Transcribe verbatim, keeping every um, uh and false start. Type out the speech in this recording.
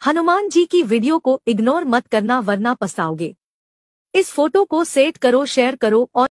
हनुमान जी की वीडियो को इग्नोर मत करना वरना पछताओगे। इस फोटो को सेट करो, शेयर करो और